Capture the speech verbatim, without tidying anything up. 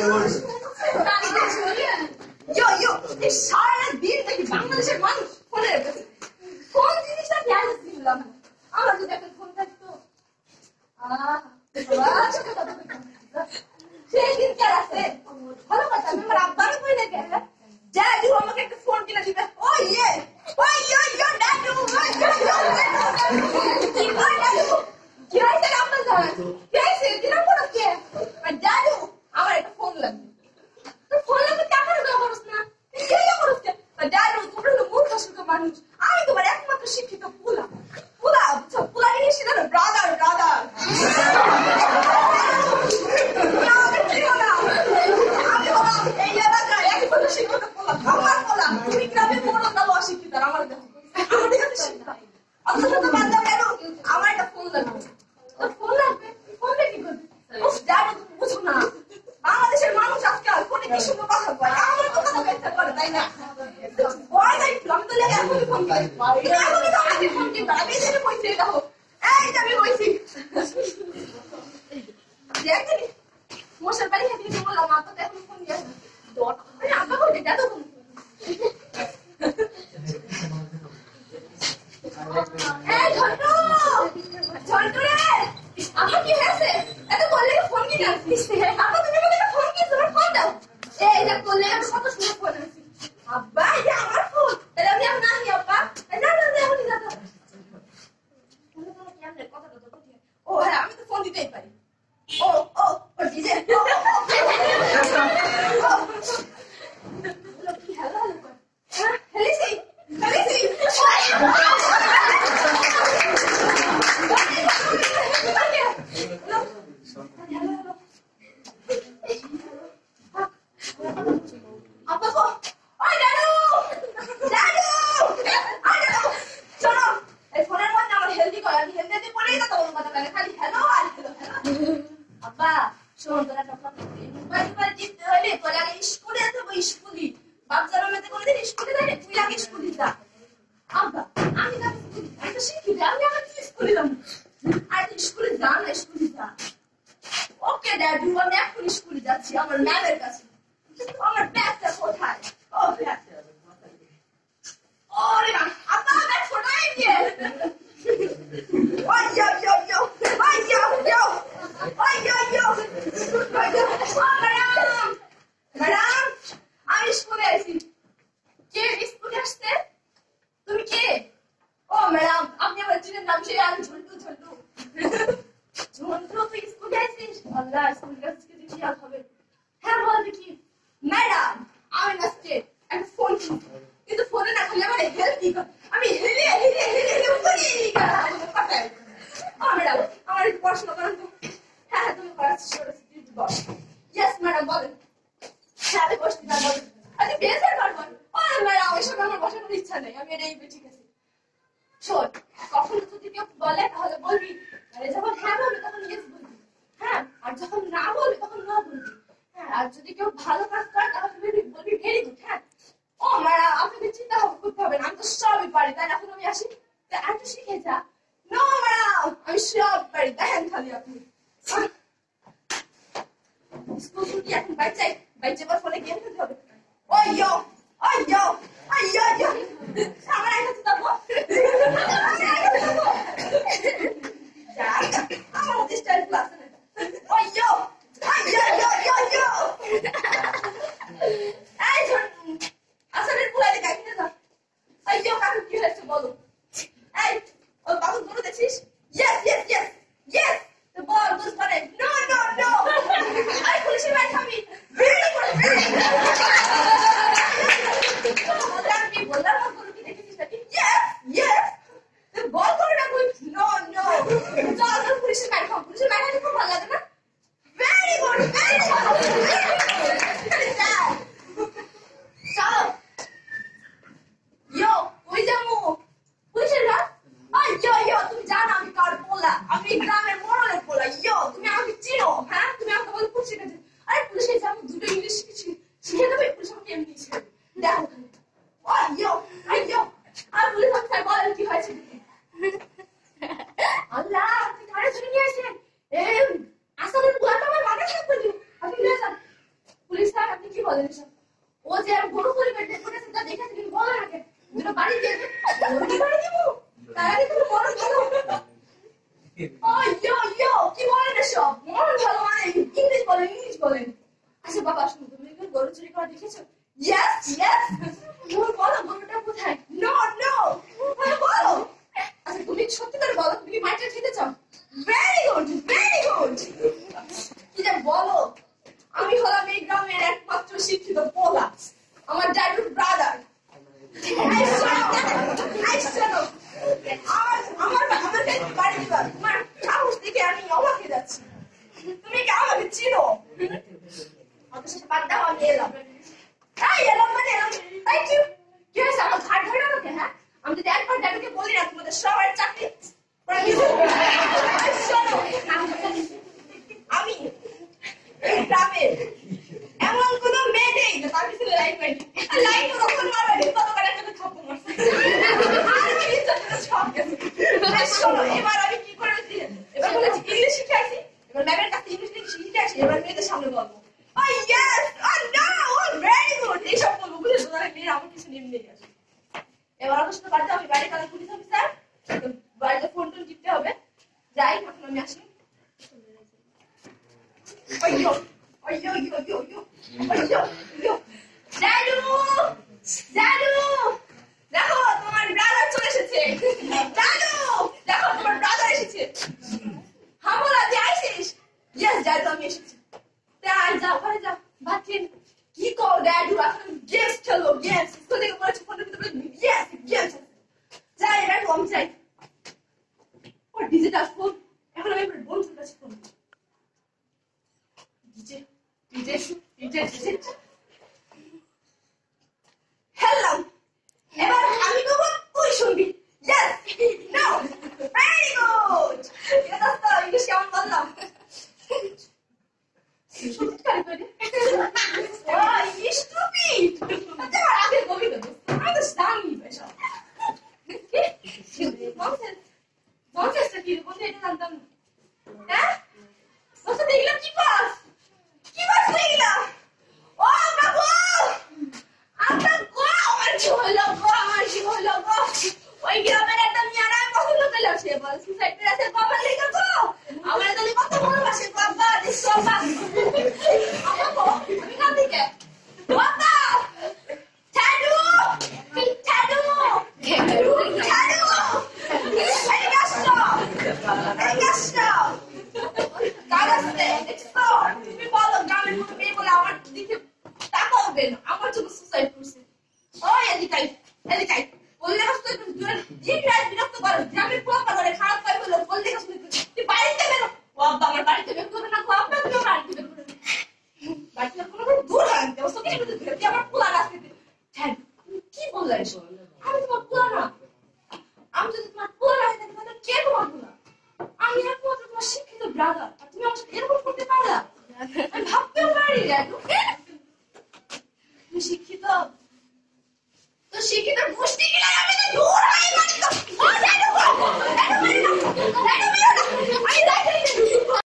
Yo, yo, এই সারা দিন থেকে বাংলাদেশের মানুষ ফোনে রেখেছে। কোন জিনিসটা খেয়াল ছিলাম না। আমার যদি একটা ফোন থাকতো, আহ সেই দিন কে আছে ভালো কথা। আমি আমার আব্বাকে কই না কেন ড্যাডু আমাকে একটা ফোন কিনে দিবে। ও ইয়ে ও ইয়ে ইয়ে ড্যাডু কি হয় ড্যাডু কি হয়েছে আপনার জানা কি হয়েছে দিলাম কোনো কে ড্যাডু আমার একটা ফোন লাগবে। তো ফোন লাগবে টাকা দেওয়া খরচ না কি ইয়ে খরচ কে ড্যাডু তোমরা হলো মূর্খ সুখ মানুষ। আমি তোমার একমাত্র শিক্ষিত পুলা পুলা বুঝছো পুলা জিনিস ছিল না ব্রাদার ব্রাদার এই এলাকায় একমাত্র শিক্ষিত পুলা আমার পুলা তুমি গ্রামে বড় না অশিক্ষিত আমার দেখো আমাদের কাছে শিক্ষিত অথচ তো বাদ দাও কেন আমার একটা ফোন লাগবে। তো ফোন লাগবে ফোনটা কি করবে ও ড্যাডু তুমি বুঝো না বাংলাদেশের মানুষ আজকাল ফোনে কি সুন্দর কথা বলে আমার তো কথা বলতে করে তাই না বয় নাই আমি তো লেগে এখনই ফোন দিই এখনই তো আগে ফোন দিই আমি যেটা কইছি এটা হোক এইটা আমি কইছি দেখেনি মশার বাড়ি হেঁটে হেঁটে বললাম মা তো এখন ফোন দিয়ে দর আরে আব্বা কই এটা তো এই ঝন্টু ঝন্টু রে আম্মা কি হয়েছে এত বললে ফোন কিনে আনছিস আব্বা তুমি আমাকে একটা ফোন কিনে তোমার ফোন দাও এই এটা করলে আমি কত সুন্দর ফোন আনছি আব্বা এটা আমার ফোন তাহলে আমি এখন আনি আব্বা না না না এখনই না ও হ্যাঁ আমি তো ফোন দিতেই পারি ও ও ও ডিজে কি হ্যালো হ্যালো হ্যাঁ হেলিসি হেলিসি আব্বা কো ওই দাদু দাদু আই দাদু চলো এই ফোনের মধ্যে আমার হেলদি কর আমি হেলদি পড়েই তো তোমার কথা লাগে খালি হ্যালো আর হ্যালো হ্যালো আব্বা শোন তোরা কথা মোবাইল মোবাইল জিততে হলে তোরা আগে স্কুলে যেতে হবে স্কুলে বাপ জানো মেতে কোনদিন স্কুলে যাই তুই আগে স্কুলে যা আব্বা আমি না আমি তো শিখি আমি আগে স্কুলে যাব আর তুই স্কুলে যা না স্কুলে যা ওকে ড্যাডু আমি এখন স্কুলে যাচ্ছি আমার ম্যামের কাছে আমার ব্যাগটা কোথায় ও ব্যাগ ওরে মা আব্বা ব্যাগ কোথায় গিয়ে ওই ইয়ো ইয়ো ইয়ো ওই ইয়ো ইয়ো ওই ইয়ো ইয়ো ম্যাডাম ম্যাডাম আমি স্কুলে আছি কে স্কুলে আসছে তুমি কে ও ম্যাডাম আপনি আমার চিনের নাম সে আমি ঝন্টু ঝন্টু ঝন্টু তুই স্কুলে আসছিস আল্লাহ স্কুলে আজকে কি আর হবে হ্যাঁ বলবি কি ম্যাডাম আমি নাচতে একটা ফোন কিন্তু ফোনে না খালি আমার হেল্প দিই আমি হেলে হেলে হেলে হেলে করি ও ম্যাডাম আমার একটু পড়াশোনা করেন তো হ্যাঁ হ্যাঁ তুমি করাচ্ছিস করাচ্ছিস বল ইয়েস ম্যাডাম বলেন হ্যাঁ আমি বসতে পারবো আমি বেসার পারবো ও ম্যাডাম এসব আমার বসানোর ইচ্ছা নেই আমি এটাই ঠিক আছে শোন কখন যদি কেউ বলে তাহলে বলবি আরে যখন হ্যাঁ বলবি তখন ইয়েস বলবি হ্যাঁ আর যখন না বলবি তখন না বলবি হ্যাঁ আর যদি কেউ ভালো কাজ করে তাহলে বলবি ভেরি গুড হ্যাঁ ও ম্যাডাম আপনাকে চিন্তা করতে হবে না আমি তো সবই পারি তাই এখন আমি আসি একটু শিখে যা নো ম্যাডাম আমি সব পারি দেখেন খালি আপনি স্কুল ছুটি এখন বাইক যাই বাইক যাবার ফলে গেম খেলতে হবে ওই ইয়ো ওই ইয়ো ওই ইয়ো ইয়ো আমার এক হাতে যাবো আমার হাতে স্টাইল ক্লাস ওই ইয়ো ওই ইয়ো ইয়ো ইয়ো ইয়ো এই আসলে পুরাই গাই কিনে যা ওই ইয়ো কাকু কি হয়েছে বলো এই ওই বাবু দূরে দেখছিস yes yes yes yes the ball goes for it no no no I police ভাই খাবি ভেরি গুড ভেরি বললাম কি বললাম কোন কি দেখেছিস নাকি ইয়েস ইয়েস the ball করে না কই no no চল তো পুলিশ ভাই খাবো পুলিশ ভাই খাবি খুব ভালো লাগে না ভেরি গুড ভেরি গুড চলো ইয়ো ওই যামু পুলিশের ভাই ওই ইয়ো ইয়ো তুমি জানো আমি কার পোলা আমি গ্রামের মোড়লের পোলা ইয়ো তুমি আমাকে চিনো হ্যাঁ তুমি আমাকে বল পুলিশের কাছে আরে পুলিশের কাছে আমি দুটো ইংলিশ শিখেছি শিখে দেবে পুলিশ আমাকে এমনি শিখাবে দেখো ওই ইয়ো আই ইয়ো আর পুলিশ আমাকে বলেন কি হয়েছে আল্লাহ আপনি কারে ধরে নিয়ে আসেন এই আসলে পোলাটা আমার মাথা খারাপ করে দিল আপনি নিয়ে যান বলেন এসব? ও যে আর গরু পরিবার ডেট করেছে তা দেখে তুমি বলো না কেন? দুটো বাড়ি দিয়ে দেবে, গরু বাড়ি দিব। তার আগে তুমি বলো ভালো। ও ইয়ো ইয়ো কি বলেন এসব? মরণ ভালো মানে ইংলিশ বলেন ইংলিশ বলেন। আচ্ছা বাবা শুনো, তুমি কি গরু চুরি করা দেখেছো? Yes yes. তুমি বলো গরুটা কোথায়? নো নো বলো। আচ্ছা তুমি সত্যি করে বলো, তুমি কি মাইটা খেতে চাও? Very good very good. কি যে বলো, আমি হলাম এই গ্রামের একমাত্র শিক্ষিত পোলা, আমার ড্যাডুর ব্রাদার। আমার আমার বাড়ি দিবা, তোমার সাহস দেখে আমি অবাক হয়ে যাচ্ছি। তুমি কি আমাকে চিনো? অত শেষে বাদ দাও, আমি এলাম। এই এলাম মানে এলাম। Thank you. কি হয়েছে, আমার ঘাট ধরে আমাকে? হ্যাঁ, আমি যদি একবার ড্যাডুকে বলি না তোমাদের সবার চাকরি আমি এই গ্রামের এমন কোন মেয়ে নেই যে তার পিছনে লাইন মারি। লাইন কখন মারবে কত করে একটা থাপ্পড় মারছে। আর কি ইচ্ছা সব গেছে। শোনো, এবার আমি কি করেছি, এবার বলেছি ইংলিশ শিখাইছি, এবার ম্যামের কাছে ইংলিশ শিখে আসি, এবার মেয়েদের সামনে বলবো ও ইয়েস ও নো ও ভেরি গুড এইসব বলবো, বুঝেছো? তাহলে মেয়েরা আমার কিছু নেমে নিয়ে আসে। এবার আমার সাথে বাড়িতে আমি বাড়ি তারা পুলিশ অফিসার, বাড়িতে ফোন টোন টিপতে হবে। যাই, এখন আমি আসি। Oyo, oyo, oyo, oyo, oyo, oyo, oyo. Dadu, Dadu, দেখো তোমার ব্রাদার চলে এসেছে। Dadu, দেখো তোমার ব্রাদার এসেছে। হামলা তুই আইছিস? Yes, Dadu আমি এসেছি। তাই যাও, ঘরে যাও। বাচ্চিন কি কর Dadu, এখন গেমস খেলো, গেমস। স্কুল থেকে বলেছি ফোনের ভিতরে yes, গেমস। যাই Dadu, আমি যাই। ও ডিজিটাল ফোন, এখন আমি আমার বন্ধুর কাছে ফোন করি। DJ DJ DJ DJ hello, এবার আমি বলবো তুই শুনবি। Yes no very good. এটা তো ইংলিশ কেমন বললাম? সত্যি করে করে ও স্টুপিড। তোমার আগে কবিতা আমি তো জানি বেশা ননসেন্স ননসেন্স কি বলতে এটা জানতাম না। হ্যাঁ বলতে দেখলাম কি পাস